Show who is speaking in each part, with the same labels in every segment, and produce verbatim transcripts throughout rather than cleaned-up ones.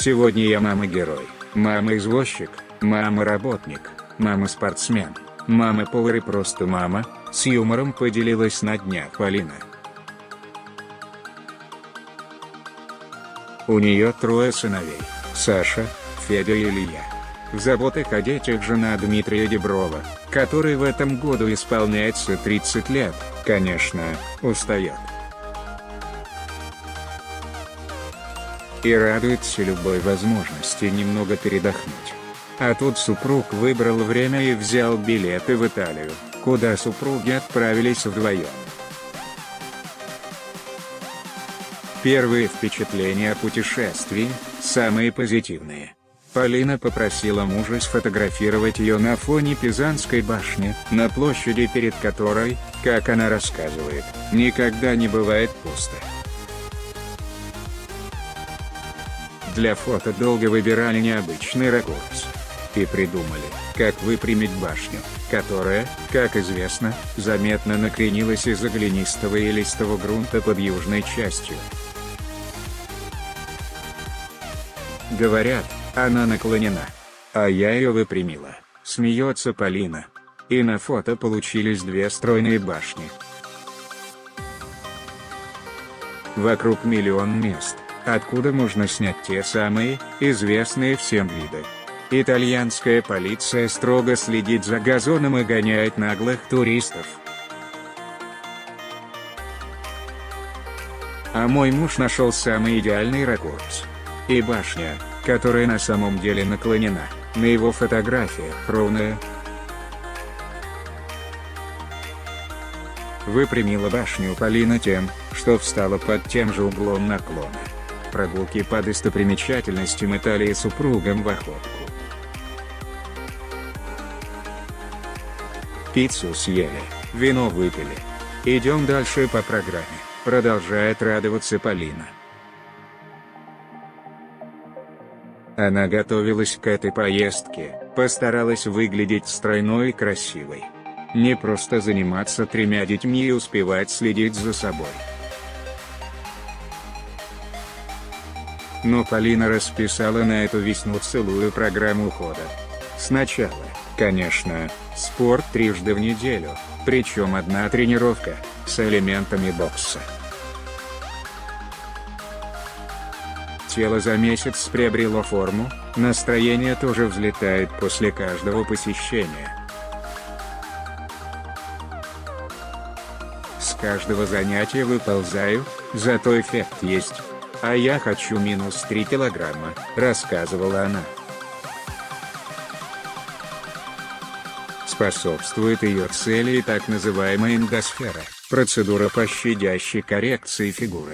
Speaker 1: Сегодня я мама-герой, мама-извозчик, мама-работник, мама-спортсмен, мама-повар и просто мама, с юмором поделилась на днях Полина. У нее трое сыновей – Саша, Федя и Илья. В заботах о детях жена Дмитрия Деброва, который в этом году исполняется тридцать лет, конечно, устает. И радуется любой возможности немного передохнуть. А тут супруг выбрал время и взял билеты в Италию, куда супруги отправились вдвоем. Первые впечатления о путешествии, самые позитивные. Полина попросила мужа сфотографировать ее на фоне Пизанской башни, на площади перед которой, как она рассказывает, никогда не бывает пусто. Для фото долго выбирали необычный ракурс. И придумали, как выпрямить башню, которая, как известно, заметно накренилась из-за глинистого и листого грунта под южной частью. Говорят, она наклонена. А я ее выпрямила, смеется Полина. И на фото получились две стройные башни. Вокруг миллион мест, откуда можно снять те самые, известные всем виды. Итальянская полиция строго следит за газоном и гоняет наглых туристов. А мой муж нашел самый идеальный ракурс. И башня, которая на самом деле наклонена, на его фотографиях ровная. Выпрямила башню Полина тем, что встала под тем же углом наклона. Прогулки по достопримечательностям Италии с супругом в охотку. Пиццу съели, вино выпили. Идем дальше по программе, продолжает радоваться Полина. Она готовилась к этой поездке, постаралась выглядеть стройной и красивой. Не просто заниматься тремя детьми и успевать следить за собой. Но Полина расписала на эту весну целую программу ухода. Сначала, конечно, спорт трижды в неделю, причем одна тренировка, с элементами бокса. Тело за месяц приобрело форму, настроение тоже взлетает после каждого посещения. С каждого занятия выползаю, зато эффект есть. А я хочу минус три килограмма, рассказывала она. Способствует ее цели и так называемая эндосфера, процедура по щадящей коррекции фигуры.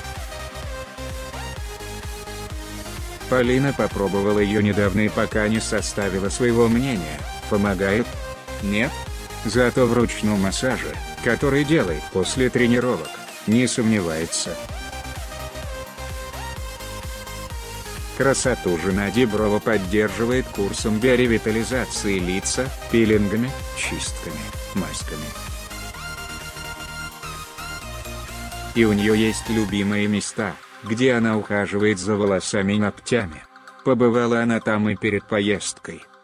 Speaker 1: Полина попробовала ее недавно и пока не составила своего мнения, помогает? Нет? Зато в ручном массаже, который делает после тренировок, не сомневается. Красоту жена Деброва поддерживает курсом биоревитализации лица, пилингами, чистками, масками. И у нее есть любимые места, где она ухаживает за волосами и ногтями. Побывала она там и перед поездкой.